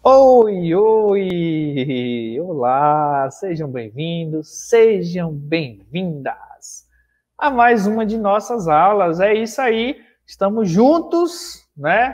Oi, oi! Olá, sejam bem-vindos, sejam bem-vindas a mais uma de nossas aulas. É isso aí, estamos juntos, né?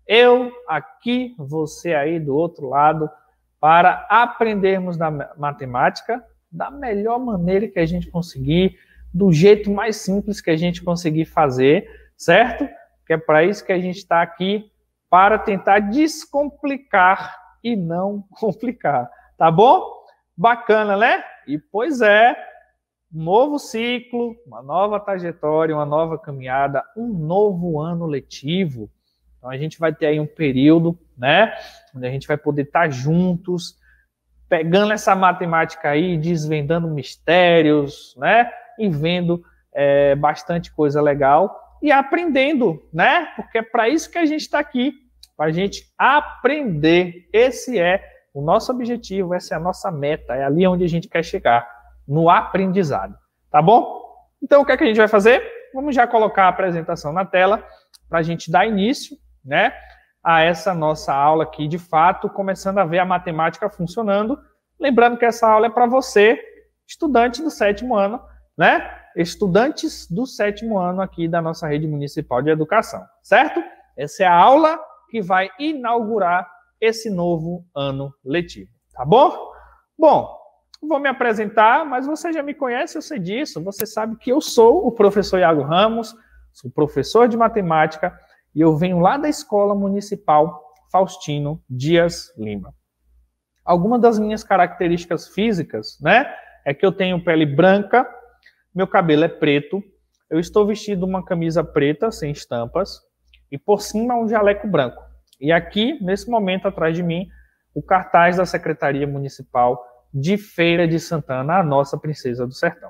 Eu aqui, você aí do outro lado, para aprendermos da matemática da melhor maneira que a gente conseguir, do jeito mais simples que a gente conseguir fazer, certo? Que é para isso que a gente está aqui, para tentar descomplicar e não complicar, tá bom? Bacana, né? E pois é, um novo ciclo, uma nova trajetória, uma nova caminhada, um novo ano letivo. Então a gente vai ter aí um período, né, onde a gente vai poder estar juntos, pegando essa matemática aí, desvendando mistérios, né, e vendo bastante coisa legal. E aprendendo, né? Porque é para isso que a gente está aqui, para a gente aprender. Esse é o nosso objetivo, essa é a nossa meta, é ali onde a gente quer chegar, no aprendizado, tá bom? Então, o que é que a gente vai fazer? Vamos já colocar a apresentação na tela, para a gente dar início, né, a essa nossa aula aqui, de fato, começando a ver a matemática funcionando. Lembrando que essa aula é para você, estudante do 7º ano, né? Estudantes do 7º ano aqui da nossa rede municipal de educação, certo? Essa é a aula que vai inaugurar esse novo ano letivo, tá bom? Bom, vou me apresentar, mas você já me conhece, eu sei disso, você sabe que eu sou o professor Iago Ramos, sou professor de matemática e eu venho lá da Escola Municipal Faustino Dias Lima. Algumas das minhas características físicas, né, é que eu tenho pele branca, meu cabelo é preto, eu estou vestido uma camisa preta, sem estampas, e por cima um jaleco branco. E aqui, nesse momento, atrás de mim, o cartaz da Secretaria Municipal de Feira de Santana, a nossa Princesa do Sertão.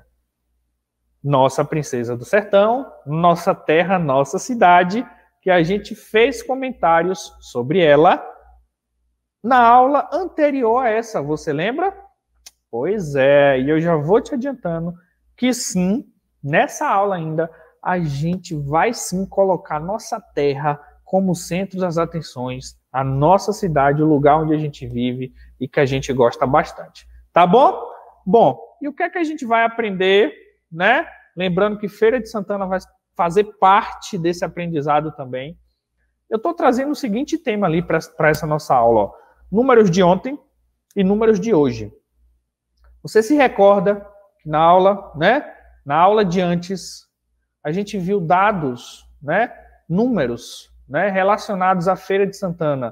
Nossa Princesa do Sertão, nossa terra, nossa cidade, que a gente fez comentários sobre ela na aula anterior a essa, você lembra? Pois é, e eu já vou te adiantando que sim, nessa aula ainda, a gente vai sim colocar nossa terra como centro das atenções, a nossa cidade, o lugar onde a gente vive e que a gente gosta bastante. Tá bom? Bom, e o que é que a gente vai aprender, né? Lembrando que Feira de Santana vai fazer parte desse aprendizado também. Eu estou trazendo o seguinte tema ali para essa nossa aula, ó. Números de ontem e números de hoje. Você se recorda na aula, né? Na aula de antes, a gente viu dados, né? Números, né? Relacionados à Feira de Santana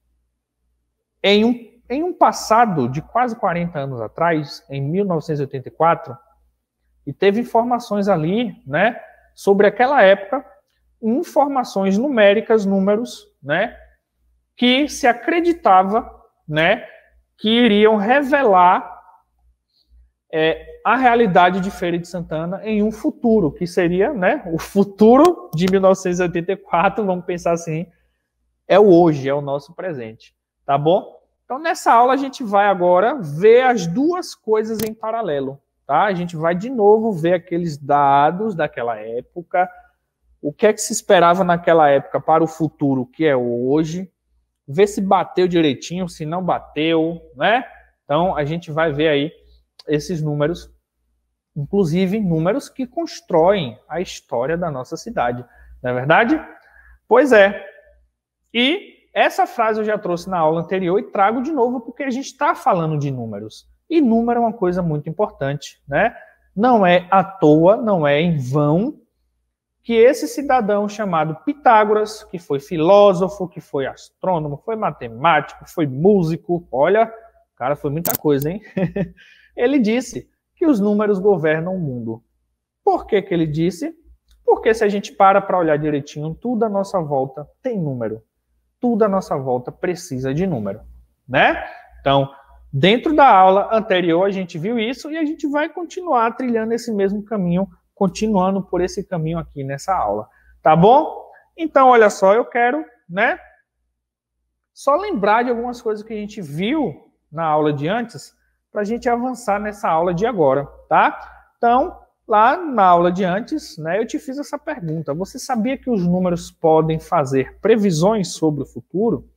em um passado de quase 40 anos atrás, em 1984, e teve informações ali, né? Sobre aquela época, informações numéricas, números, né? Que se acreditava, né? Que iriam revelar a realidade de Feira de Santana em um futuro, que seria, né, o futuro de 1984, vamos pensar assim, é o hoje, é o nosso presente, tá bom? Então, nessa aula, a gente vai agora ver as duas coisas em paralelo, tá? A gente vai, de novo, ver aqueles dados daquela época, o que é que se esperava naquela época para o futuro, que é o hoje, ver se bateu direitinho, se não bateu, né? Então, a gente vai ver aí esses números, inclusive números que constroem a história da nossa cidade, não é verdade? Pois é. E essa frase eu já trouxe na aula anterior e trago de novo porque a gente está falando de números. E número é uma coisa muito importante, né? Não é à toa, não é em vão que esse cidadão chamado Pitágoras, que foi filósofo, que foi astrônomo, foi matemático, foi músico, olha, o cara foi muita coisa, hein? Ele disse que os números governam o mundo. Por que que ele disse? Porque se a gente para olhar direitinho, tudo à nossa volta tem número. Tudo à nossa volta precisa de número, né? Então, dentro da aula anterior a gente viu isso e a gente vai continuar trilhando esse mesmo caminho, continuando por esse caminho aqui nessa aula, tá bom? Então, olha só, eu quero, né, só lembrar de algumas coisas que a gente viu na aula de antes, para a gente avançar nessa aula de agora, tá? Então, lá na aula de antes, né, eu te fiz essa pergunta. Você sabia que os números podem fazer previsões sobre o futuro?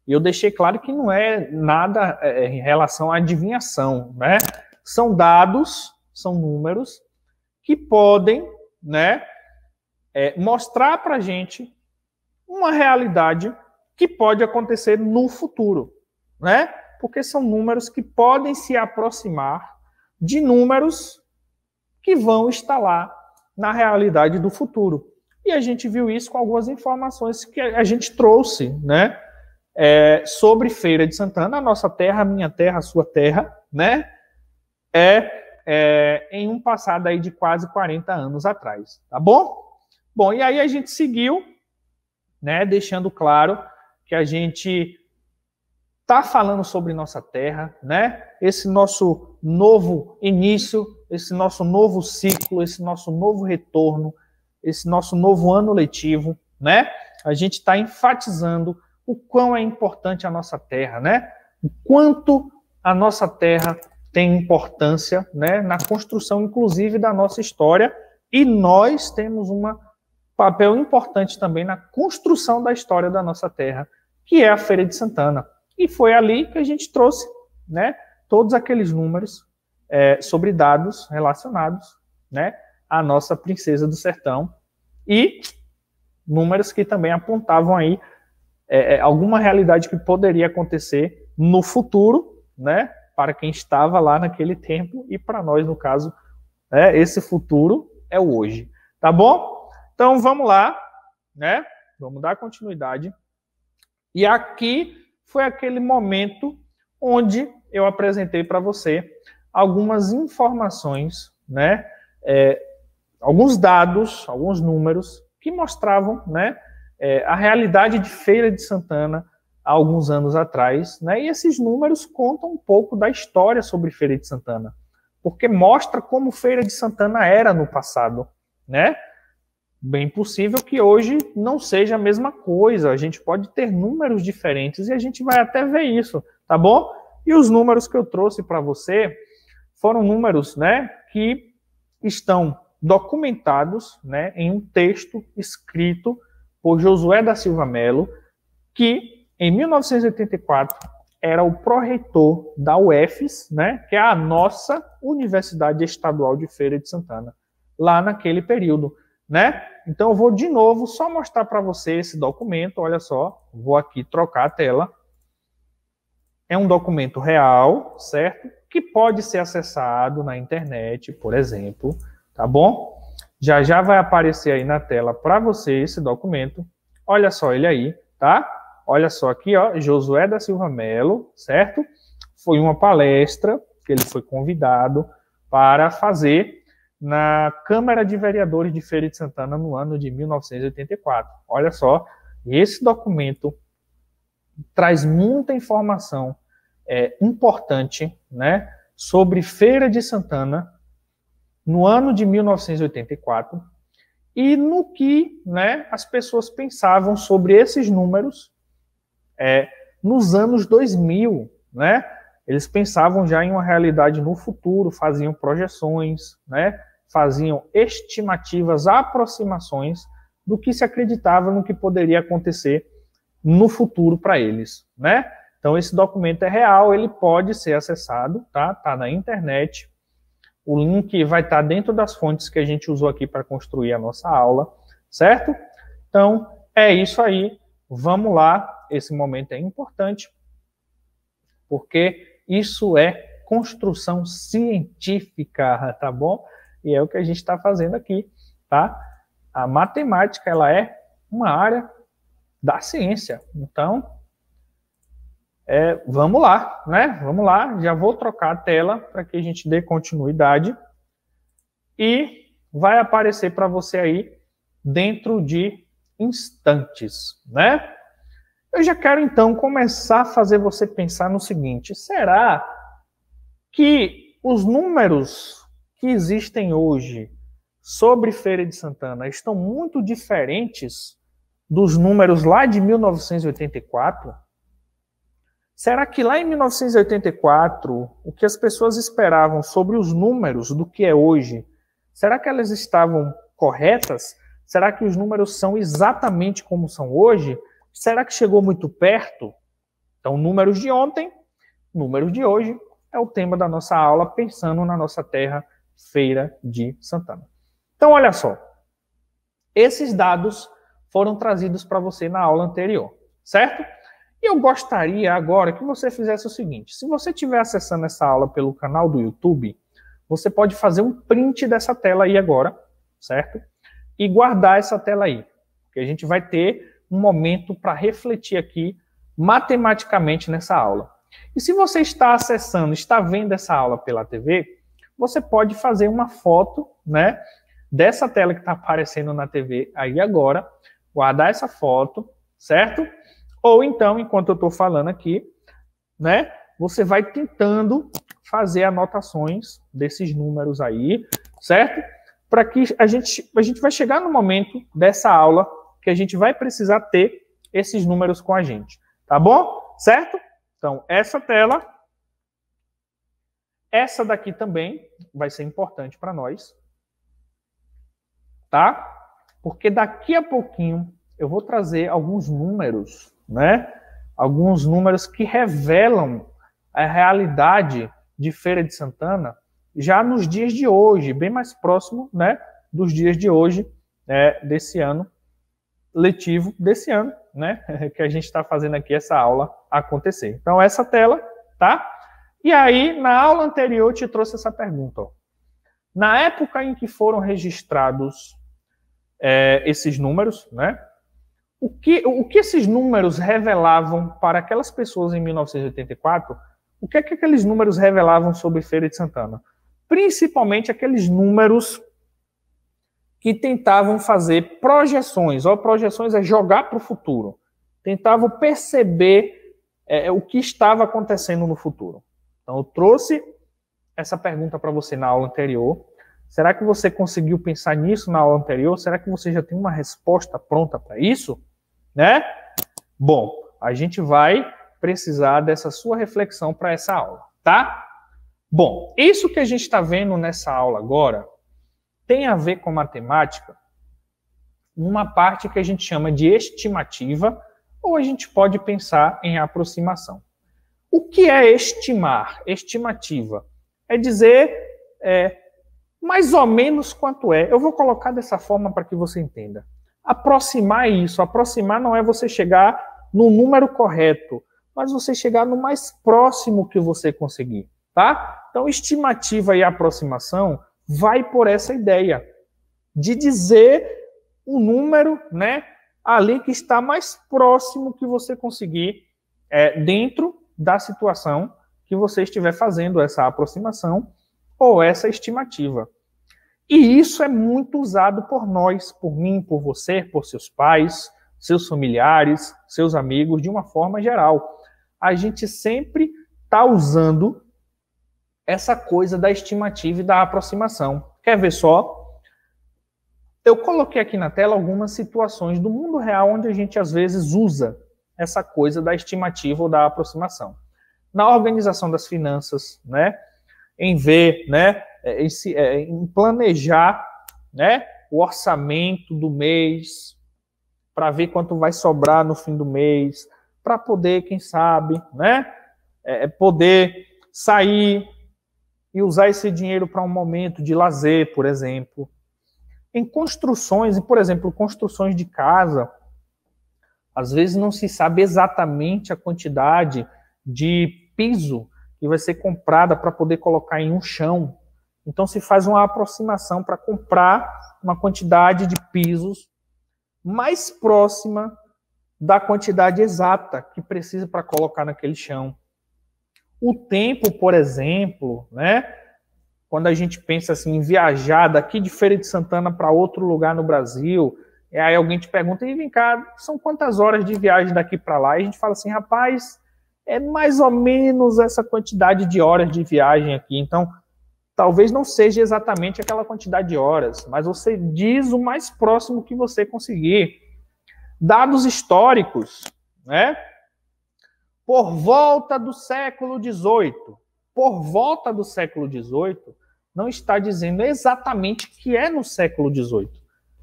E eu deixei claro que não é nada em relação à adivinhação, né? São dados, são números que podem, né, mostrar para a gente uma realidade que pode acontecer no futuro, né? Porque são números que podem se aproximar de números que vão estar lá na realidade do futuro. E a gente viu isso com algumas informações que a gente trouxe, né? Sobre Feira de Santana, a nossa terra, a minha terra, a sua terra, né? Em um passado aí de quase 40 anos atrás, tá bom? Bom, e aí a gente seguiu, né? Deixando claro que a gente está falando sobre nossa terra, né? Esse nosso novo início, esse nosso novo ciclo, esse nosso novo retorno, esse nosso novo ano letivo, né? A gente está enfatizando o quão é importante a nossa terra, né? O quanto a nossa terra tem importância, né? Na construção, inclusive, da nossa história, e nós temos um papel importante também na construção da história da nossa terra, que é a Feira de Santana. E foi ali que a gente trouxe, né, todos aqueles números sobre dados relacionados, né, à nossa princesa do sertão, e números que também apontavam aí alguma realidade que poderia acontecer no futuro, né, para quem estava lá naquele tempo, e para nós, no caso, esse futuro é o hoje. Tá bom? Então, vamos lá, né, vamos dar continuidade. E aqui foi aquele momento onde eu apresentei para você algumas informações, né, alguns dados, alguns números que mostravam, né, a realidade de Feira de Santana há alguns anos atrás, né, e esses números contam um pouco da história sobre Feira de Santana, porque mostra como Feira de Santana era no passado, né? Bem possível que hoje não seja a mesma coisa, a gente pode ter números diferentes e a gente vai até ver isso, tá bom? E os números que eu trouxe para você foram números, né, que estão documentados, né, em um texto escrito por Josué da Silva Melo, que em 1984 era o pró-reitor da UFES, né, que é a nossa Universidade Estadual de Feira de Santana, lá naquele período, né? Então eu vou de novo só mostrar para você esse documento, olha só, vou aqui trocar a tela. É um documento real, certo? Que pode ser acessado na internet, por exemplo, tá bom? Já já vai aparecer aí na tela para você esse documento. Olha só ele aí, tá? Olha só aqui, ó, Josué da Silva Melo, certo? Foi uma palestra que ele foi convidado para fazer na Câmara de Vereadores de Feira de Santana no ano de 1984. Olha só, esse documento traz muita informação importante, né, sobre Feira de Santana no ano de 1984 e no que, né, as pessoas pensavam sobre esses números nos anos 2000, né? Eles pensavam já em uma realidade no futuro, faziam projeções, né? Faziam estimativas, aproximações do que se acreditava no que poderia acontecer no futuro para eles, né? Então esse documento é real, ele pode ser acessado, tá? Tá na internet. O link vai estar dentro das fontes que a gente usou aqui para construir a nossa aula, certo? Então é isso aí. Vamos lá, esse momento é importante, porque isso é construção científica, tá bom? E é o que a gente está fazendo aqui, tá? A matemática, ela é uma área da ciência. Então, vamos lá, né? Vamos lá, já vou trocar a tela para que a gente dê continuidade. E vai aparecer para você aí dentro de instantes, né? Eu já quero, então, começar a fazer você pensar no seguinte: será que os números que existem hoje sobre Feira de Santana estão muito diferentes dos números lá de 1984? Será que lá em 1984, o que as pessoas esperavam sobre os números do que é hoje, será que elas estavam corretas? Será que os números são exatamente como são hoje? Será que chegou muito perto? Então, números de ontem, números de hoje, é o tema da nossa aula, pensando na nossa terra, Feira de Santana. Então, olha só. Esses dados foram trazidos para você na aula anterior, certo? E eu gostaria agora que você fizesse o seguinte. Se você estiver acessando essa aula pelo canal do YouTube, você pode fazer um print dessa tela aí agora, certo? E guardar essa tela aí. Porque a gente vai ter um momento para refletir aqui matematicamente nessa aula. E se você está acessando, está vendo essa aula pela TV, você pode fazer uma foto, né, dessa tela que está aparecendo na TV aí agora, guardar essa foto, certo? Ou então, enquanto eu estou falando aqui, né, você vai tentando fazer anotações desses números aí, certo? Para que a gente vai chegar no momento dessa aula que a gente vai precisar ter esses números com a gente, tá bom? Certo? Então, essa tela, essa daqui também vai ser importante para nós, tá? Porque daqui a pouquinho eu vou trazer alguns números, né? Alguns números que revelam a realidade de Feira de Santana já nos dias de hoje, bem mais próximo, né, dos dias de hoje, desse ano letivo, desse ano, né, que a gente está fazendo aqui essa aula acontecer. Então, essa tela, tá? E aí, na aula anterior, eu te trouxe essa pergunta. Ó. Na época em que foram registrados esses números, né, o que esses números revelavam para aquelas pessoas em 1984? O que é que aqueles números revelavam sobre Feira de Santana? Principalmente aqueles números que tentavam fazer projeções. Ó, projeções é jogar para o futuro. Tentavam perceber o que estava acontecendo no futuro. Então, eu trouxe essa pergunta para você na aula anterior. Será que você conseguiu pensar nisso na aula anterior? Será que você já tem uma resposta pronta para isso? Né? Bom, a gente vai precisar dessa sua reflexão para essa aula, tá? Bom, isso que a gente está vendo nessa aula agora tem a ver com matemática, uma parte que a gente chama de estimativa, ou a gente pode pensar em aproximação. O que é estimar? Estimativa é dizer mais ou menos quanto é. Eu vou colocar dessa forma para que você entenda. Aproximar isso. Aproximar não é você chegar no número correto, mas você chegar no mais próximo que você conseguir, tá? Então, estimativa e aproximação vai por essa ideia de dizer o número, né, ali que está mais próximo que você conseguir dentro da situação que você estiver fazendo essa aproximação ou essa estimativa. E isso é muito usado por nós, por mim, por você, por seus pais, seus familiares, seus amigos, de uma forma geral. A gente sempre está usando essa coisa da estimativa e da aproximação. Quer ver só? Eu coloquei aqui na tela algumas situações do mundo real onde a gente às vezes usa essa coisa da estimativa ou da aproximação. Na organização das finanças, né? Em ver, né? Em planejar, né? O orçamento do mês, para ver quanto vai sobrar no fim do mês, para poder, quem sabe, né? Poder sair e usar esse dinheiro para um momento de lazer, por exemplo. Em construções, por exemplo, construções de casa, às vezes não se sabe exatamente a quantidade de piso que vai ser comprada para poder colocar em um chão. Então se faz uma aproximação para comprar uma quantidade de pisos mais próxima da quantidade exata que precisa para colocar naquele chão. O tempo, por exemplo, né? Quando a gente pensa assim, em viajar daqui de Feira de Santana para outro lugar no Brasil, e aí alguém te pergunta, e vem cá, são quantas horas de viagem daqui para lá? E a gente fala assim, rapaz, é mais ou menos essa quantidade de horas de viagem aqui. Então, talvez não seja exatamente aquela quantidade de horas, mas você diz o mais próximo que você conseguir. Dados históricos, né? Por volta do século XVIII. Por volta do século XVIII, não está dizendo exatamente que é no século XVIII.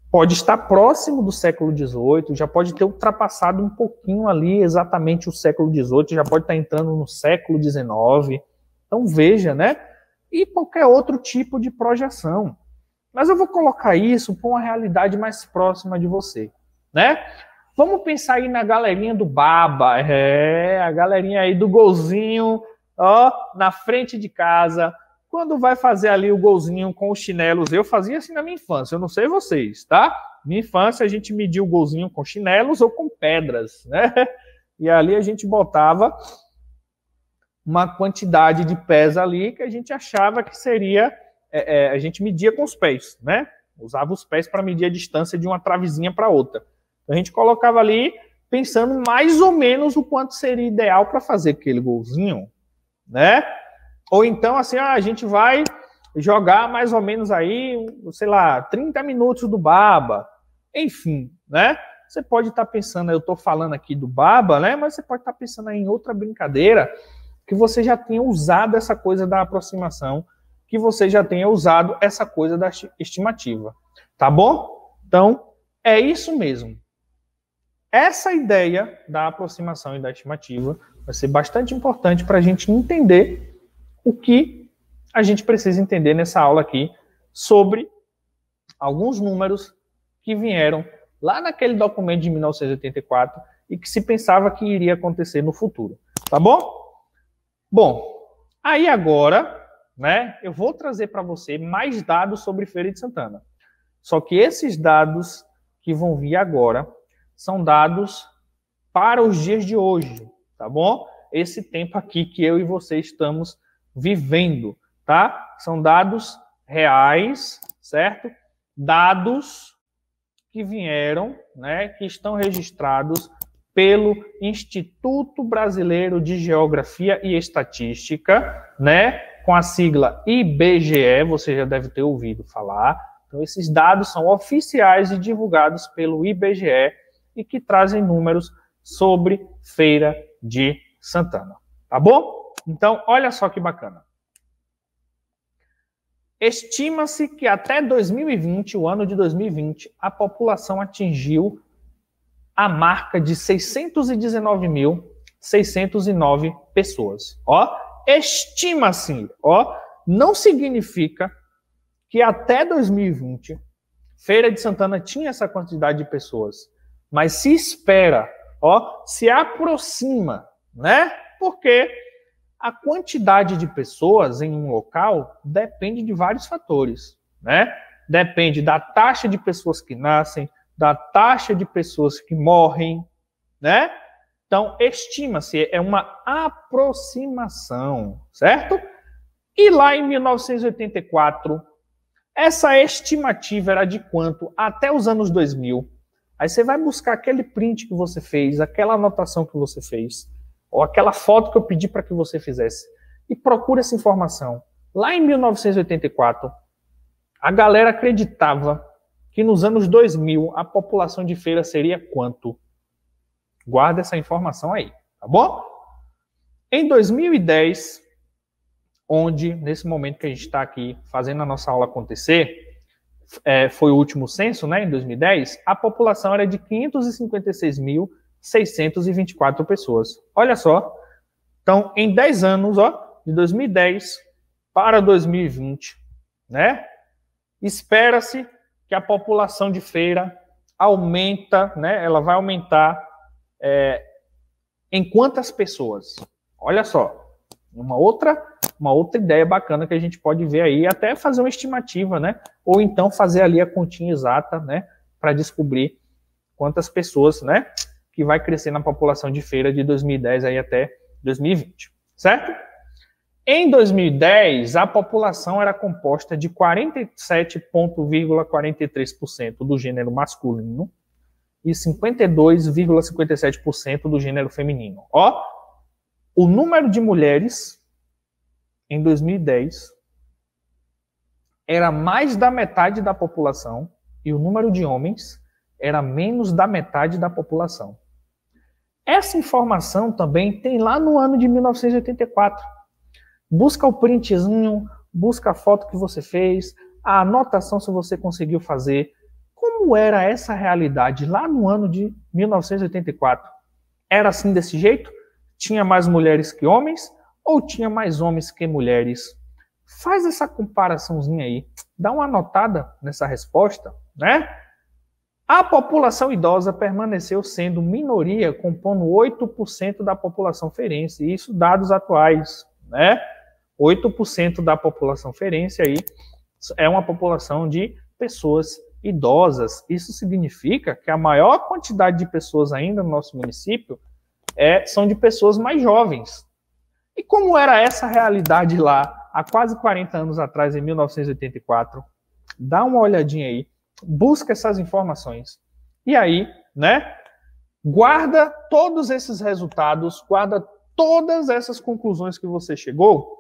pode estar próximo do século XVIII, já pode ter ultrapassado um pouquinho ali exatamente o século XVIII, já pode estar entrando no século XIX. Então veja, né? E qualquer outro tipo de projeção. Mas eu vou colocar isso para uma realidade mais próxima de você, né? Vamos pensar aí na galerinha do Baba, a galerinha aí do golzinho, ó, na frente de casa. Quando vai fazer ali o golzinho com os chinelos, eu fazia assim na minha infância, eu não sei vocês, tá? Minha infância a gente media o golzinho com chinelos ou com pedras, né? E ali a gente botava uma quantidade de pés ali que a gente achava que seria, a gente media com os pés, né? Usava os pés para medir a distância de uma travezinha para outra. Então a gente colocava ali pensando mais ou menos o quanto seria ideal para fazer aquele golzinho, né? Ou então, assim, a gente vai jogar mais ou menos aí, sei lá, 30 minutos do Baba. Enfim, né? Você pode estar pensando, eu estou falando aqui do Baba, né? Mas você pode estar pensando aí em outra brincadeira que você já tenha usado essa coisa da aproximação, que você já tenha usado essa coisa da estimativa. Tá bom? Então, é isso mesmo. Essa ideia da aproximação e da estimativa vai ser bastante importante para a gente entender o que a gente precisa entender nessa aula aqui sobre alguns números que vieram lá naquele documento de 1984 e que se pensava que iria acontecer no futuro. Tá bom? Bom, aí agora, né, eu vou trazer para você mais dados sobre Feira de Santana. Só que esses dados que vão vir agora são dados para os dias de hoje, tá bom? Esse tempo aqui que eu e você estamos vivendo, tá? São dados reais, certo? Dados que vieram, né, que estão registrados pelo Instituto Brasileiro de Geografia e Estatística, né, com a sigla IBGE, você já deve ter ouvido falar. Então, esses dados são oficiais e divulgados pelo IBGE e que trazem números sobre Feira de Santana. Tá bom? Então, olha só que bacana. Estima-se que até 2020, o ano de 2020, a população atingiu a marca de 619.609 pessoas. Ó, estima-se, ó, não significa que até 2020 Feira de Santana tinha essa quantidade de pessoas, mas se espera, ó, se aproxima, né? Porque a quantidade de pessoas em um local depende de vários fatores, né? Depende da taxa de pessoas que nascem, da taxa de pessoas que morrem, né? Então, estima-se, é uma aproximação, certo? E lá em 1984, essa estimativa era de quanto? Até os anos 2000. Aí você vai buscar aquele print que você fez, aquela anotação que você fez, ou aquela foto que eu pedi para que você fizesse, e procura essa informação. Lá em 1984, a galera acreditava que nos anos 2000 a população de Feira seria quanto? Guarda essa informação aí, tá bom? Em 2010, onde, nesse momento que a gente está aqui fazendo a nossa aula acontecer, foi o último censo, né, em 2010, a população era de 556.624 pessoas. Olha só. Então, em 10 anos, ó, de 2010 para 2020, né, espera-se que a população de Feira aumenta, né, ela vai aumentar em quantas pessoas? Olha só. Uma outra ideia bacana que a gente pode ver aí, até fazer uma estimativa, né? Ou então fazer ali a continha exata, né? Para descobrir quantas pessoas, né? Que vai crescer na população de Feira de 2010 aí até 2020, certo? Em 2010, a população era composta de 47,43% do gênero masculino e 52,57% do gênero feminino. Ó, o número de mulheres em 2010 era mais da metade da população e o número de homens era menos da metade da população. Essa informação também tem lá no ano de 1984. Busca o printzinho, busca a foto que você fez, a anotação se você conseguiu fazer, como era essa realidade lá no ano de 1984? Era assim desse jeito? Tinha mais mulheres que homens ou tinha mais homens que mulheres? Faz essa comparaçãozinha aí. Dá uma anotada nessa resposta, né? A população idosa permaneceu sendo minoria, compondo 8% da população feirense. Isso dados atuais, né? 8% da população feirense aí é uma população de pessoas idosas. Isso significa que a maior quantidade de pessoas ainda no nosso município são de pessoas mais jovens. E como era essa realidade lá há quase 40 anos atrás, em 1984? Dá uma olhadinha aí, busca essas informações. E aí, né, guarda todos esses resultados, guarda todas essas conclusões que você chegou,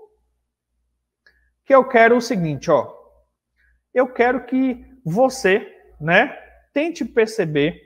que eu quero o seguinte, ó. Eu quero que você, né, tente perceber,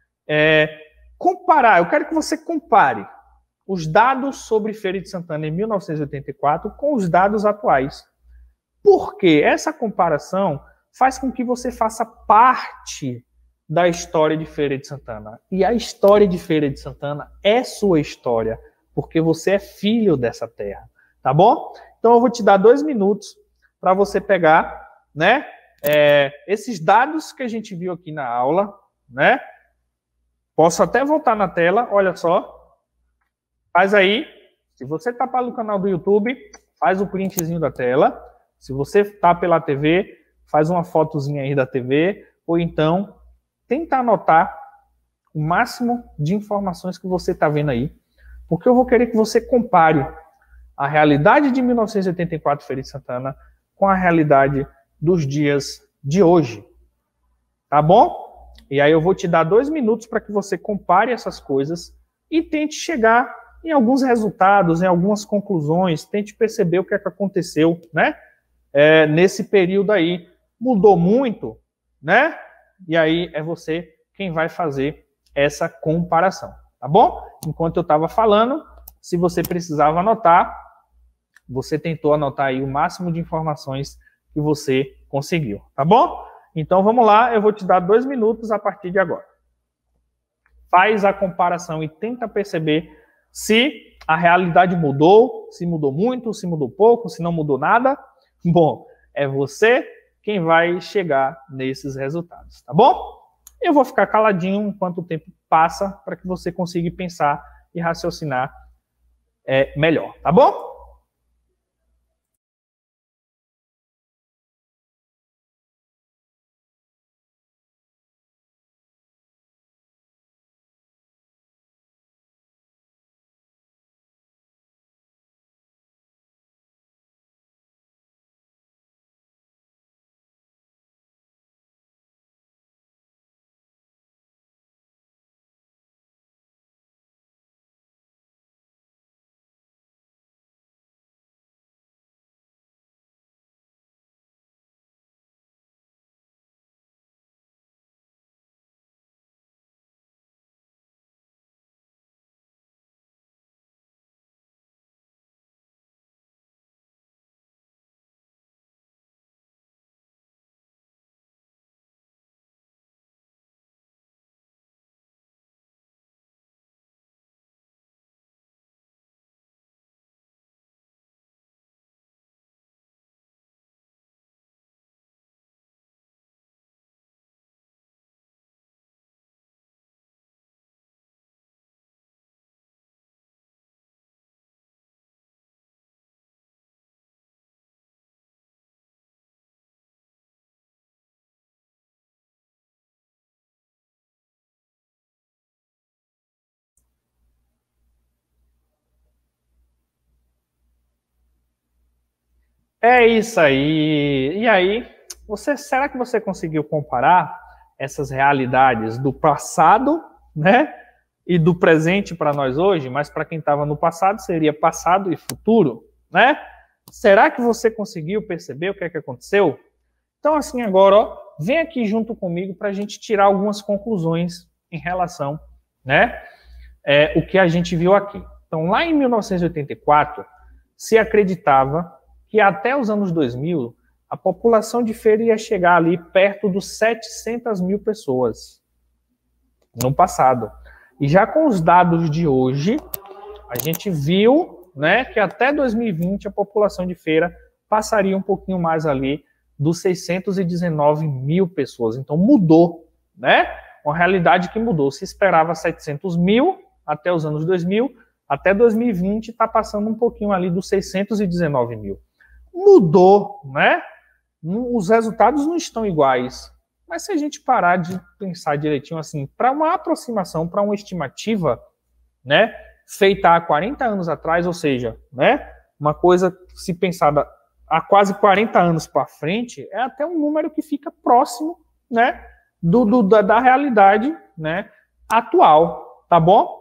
comparar, eu quero que você compare os dados sobre Feira de Santana em 1984 com os dados atuais. Porque essa comparação faz com que você faça parte da história de Feira de Santana. E a história de Feira de Santana é sua história, porque você é filho dessa terra, tá bom? Então eu vou te dar 2 minutos para você pegar, né, esses dados que a gente viu aqui na aula, né? Posso até voltar na tela, olha só. Faz aí, se você está pelo canal do YouTube, faz o printzinho da tela. Se você está pela TV, faz uma fotozinha aí da TV, ou então tenta anotar o máximo de informações que você está vendo aí, porque eu vou querer que você compare a realidade de 1984 Feira de Santana com a realidade dos dias de hoje, tá bom? E aí eu vou te dar 2 minutos para que você compare essas coisas e tente chegar em alguns resultados, em algumas conclusões, tente perceber o que é que aconteceu, né? Nesse período aí. Mudou muito, né? E aí é você quem vai fazer essa comparação, tá bom? Enquanto eu estava falando, se você precisava anotar, você tentou anotar aí o máximo de informações que você conseguiu, tá bom? Então vamos lá, eu vou te dar 2 minutos a partir de agora. Faz a comparação e tenta perceber se a realidade mudou, se mudou muito, se mudou pouco, se não mudou nada. Bom, é você quem vai chegar nesses resultados, tá bom? Eu vou ficar caladinho enquanto o tempo passa para que você consiga pensar e raciocinar melhor, tá bom? É isso aí. E aí, será que você conseguiu comparar essas realidades do passado, né, e do presente para nós hoje? Mas para quem estava no passado seria passado e futuro, né? Será que você conseguiu perceber o que é que aconteceu? Então, assim, agora, ó, vem aqui junto comigo para a gente tirar algumas conclusões em relação, né, o que a gente viu aqui. Então, lá em 1984, se acreditava que até os anos 2000, a população de Feira ia chegar ali perto dos 700 mil pessoas no passado. E já com os dados de hoje, a gente viu, né, que até 2020 a população de Feira passaria um pouquinho mais ali dos 619 mil pessoas. Então mudou, né? Uma realidade que mudou. Se esperava 700 mil até os anos 2000, até 2020 está passando um pouquinho ali dos 619 mil. Mudou, né? Os resultados não estão iguais. Mas se a gente parar de pensar direitinho assim, para uma aproximação, para uma estimativa, né, feita há 40 anos atrás, ou seja, né, uma coisa se pensada há quase 40 anos para frente, é até um número que fica próximo, né, da realidade, né, atual, tá bom?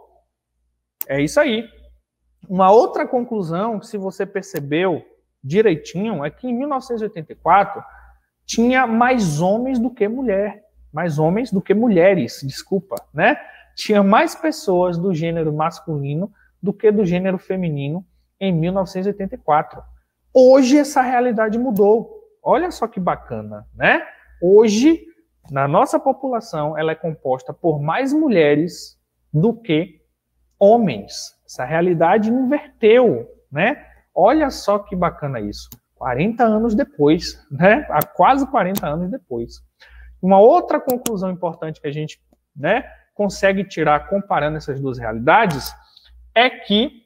É isso aí. Uma outra conclusão, que se você percebeu direitinho, é que em 1984 tinha mais homens do que mulher, mais homens do que mulheres, desculpa, né? Tinha mais pessoas do gênero masculino do que do gênero feminino em 1984. Hoje essa realidade mudou. Olha só que bacana, né? Hoje, na nossa população, ela é composta por mais mulheres do que homens. Essa realidade inverteu, né? Olha só que bacana isso. 40 anos depois, né? Há quase 40 anos depois. Uma outra conclusão importante que a gente, né, consegue tirar comparando essas duas realidades é que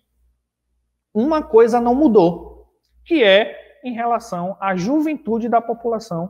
uma coisa não mudou, que é em relação à juventude da população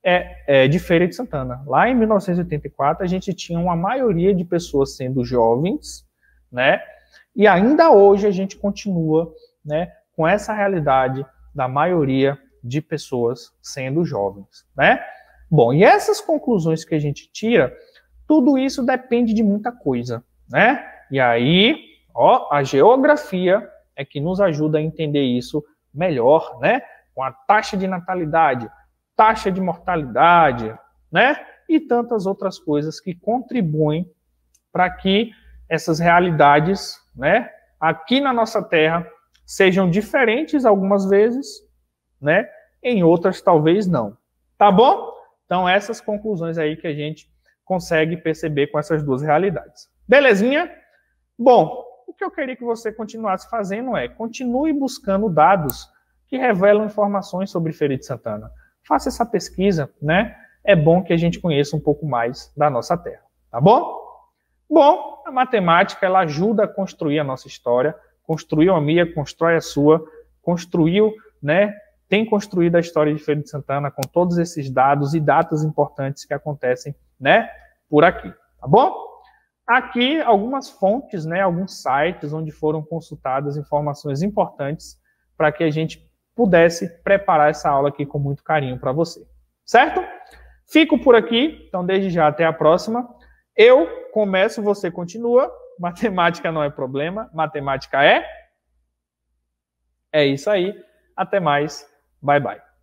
de Feira de Santana. Lá em 1984, a gente tinha uma maioria de pessoas sendo jovens, né? E ainda hoje a gente continua, né, com essa realidade da maioria de pessoas sendo jovens, né? Bom, e essas conclusões que a gente tira, tudo isso depende de muita coisa, né? E aí, ó, a geografia é que nos ajuda a entender isso melhor, né? Com a taxa de natalidade, taxa de mortalidade, né? E tantas outras coisas que contribuem para que essas realidades, né, aqui na nossa Terra, sejam diferentes algumas vezes, né? Em outras talvez não. Tá bom? Então essas conclusões aí que a gente consegue perceber com essas duas realidades. Belezinha? Bom, o que eu queria que você continuasse fazendo é continue buscando dados que revelam informações sobre Feira de Santana. Faça essa pesquisa, né? É bom que a gente conheça um pouco mais da nossa Terra. Tá bom? Bom, a matemática ela ajuda a construir a nossa história, construiu a minha, constrói a sua, construiu, né, tem construído a história de Feira de Santana com todos esses dados e datas importantes que acontecem, né, por aqui, tá bom? Aqui algumas fontes, né, alguns sites onde foram consultadas informações importantes para que a gente pudesse preparar essa aula aqui com muito carinho para você, certo? Fico por aqui, então desde já até a próxima. Eu começo, você continua. Matemática não é problema, matemática é. É isso aí. Até mais. Bye, bye.